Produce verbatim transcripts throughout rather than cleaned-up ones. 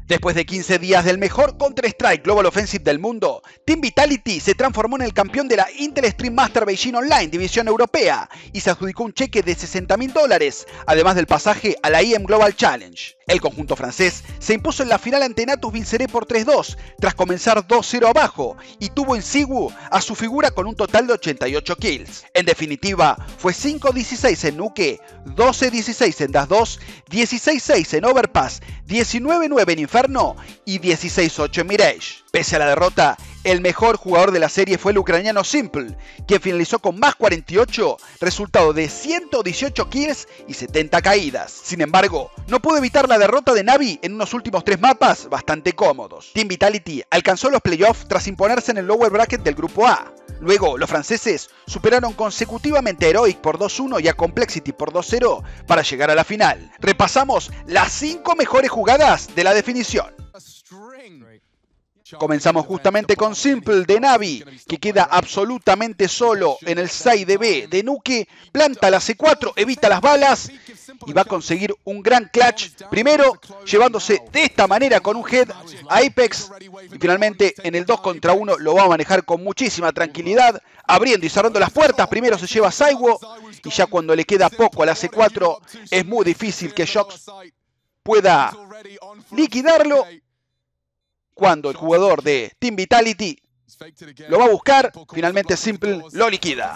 Después de quince días del mejor Counter-Strike Global Offensive del mundo, Team Vitality se transformó en el campeón de la Intel Stream Master Beijing Online División Europea y se adjudicó un cheque de sesenta mil dólares, además del pasaje a la I E M Global Challenge. El conjunto francés se impuso en la final ante Natus Vincere por tres dos, tras comenzar dos cero abajo, y tuvo en Siwu a su figura con un total de ochenta y ocho kills. En definitiva, fue cinco dieciséis en Nuke, doce dieciséis en Das dos, dieciséis seis en Overpass, diecinueve nueve en Inferno y dieciséis ocho en Mirage. Pese a la derrota, el mejor jugador de la serie fue el ucraniano Simple, quien finalizó con más cuarenta y ocho, resultado de ciento dieciocho kills y setenta caídas. Sin embargo, no pudo evitar la derrota de Navi en unos últimos tres mapas bastante cómodos. Team Vitality alcanzó los playoffs tras imponerse en el lower bracket del grupo A. Luego, los franceses superaron consecutivamente a Heroic por dos uno y a Complexity por dos cero para llegar a la final. Repasamos las cinco mejores jugadas de la definición. Comenzamos justamente con Simple de Navi, que queda absolutamente solo en el side B de Nuke, planta la C cuatro, evita las balas y va a conseguir un gran clutch, primero llevándose de esta manera con un head a Apex y finalmente en el dos contra uno lo va a manejar con muchísima tranquilidad, abriendo y cerrando las puertas. Primero se lleva a Saiwo y ya cuando le queda poco a la C cuatro es muy difícil que Shox pueda liquidarlo. Cuando el jugador de Team Vitality lo va a buscar, finalmente Simple lo liquida.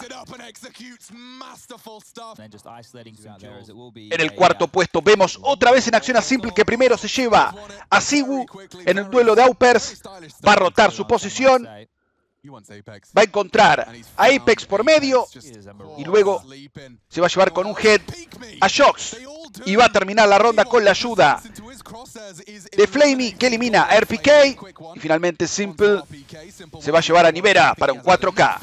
En el cuarto puesto vemos otra vez en acción a Simple, que primero se lleva a Siwu en el duelo de Aupers, va a rotar su posición, va a encontrar a Apex por medio y luego se va a llevar con un head a Shox y va a terminar la ronda con la ayuda de Flamey, que elimina a R P K y finalmente Simple se va a llevar a Nivera para un cuatro K.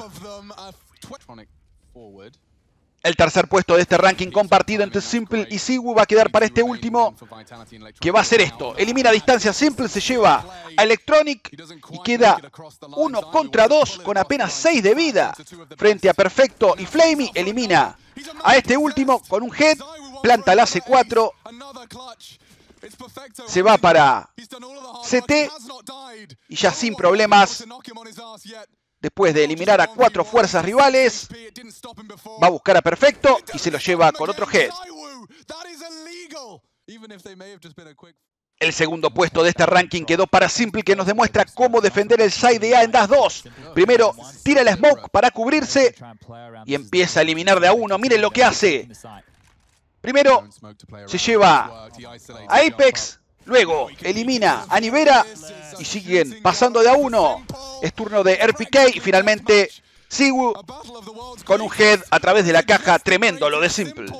El tercer puesto de este ranking compartido entre Simple y Siwu va a quedar para este último, que va a hacer esto: elimina a distancia Simple, se lleva a Electronic y queda uno contra dos con apenas seis de vida frente a Perfecto y Flamey. Elimina a este último con un head, planta la C cuatro, se va para C T y ya sin problemas, después de eliminar a cuatro fuerzas rivales, va a buscar a Perfecto y se lo lleva con otro head. El segundo puesto de este ranking quedó para Simple, que nos demuestra cómo defender el side A en Das dos. Primero tira el smoke para cubrirse y empieza a eliminar de a uno. Miren lo que hace. Primero se lleva a Apex, luego elimina a Nivera y siguen pasando de a uno. Es turno de R P K y finalmente Siwu con un head a través de la caja. Tremendo lo de Simple.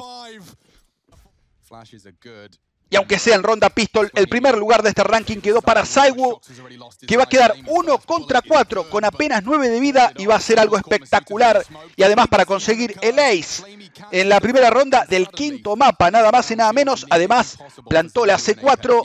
Y aunque sea en ronda pistol, el primer lugar de este ranking quedó para Saiwo, que va a quedar uno contra cuatro con apenas nueve de vida y va a ser algo espectacular. Y además para conseguir el ace en la primera ronda del quinto mapa, nada más y nada menos. Además plantó la C cuatro.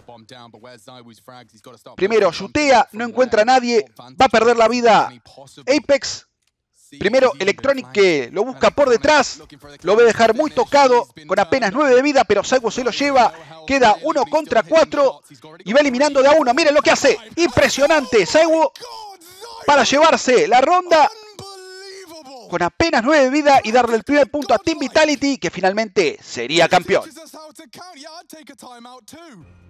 Primero chutea, no encuentra a nadie, va a perder la vida Apex. Primero Electronic, que lo busca por detrás, lo va a dejar muy tocado con apenas nueve de vida, pero Saiwo se lo lleva, queda uno contra cuatro y va eliminando de a uno. Miren lo que hace, impresionante Saiwo para llevarse la ronda con apenas nueve de vida y darle el primer punto a Team Vitality, que finalmente sería campeón.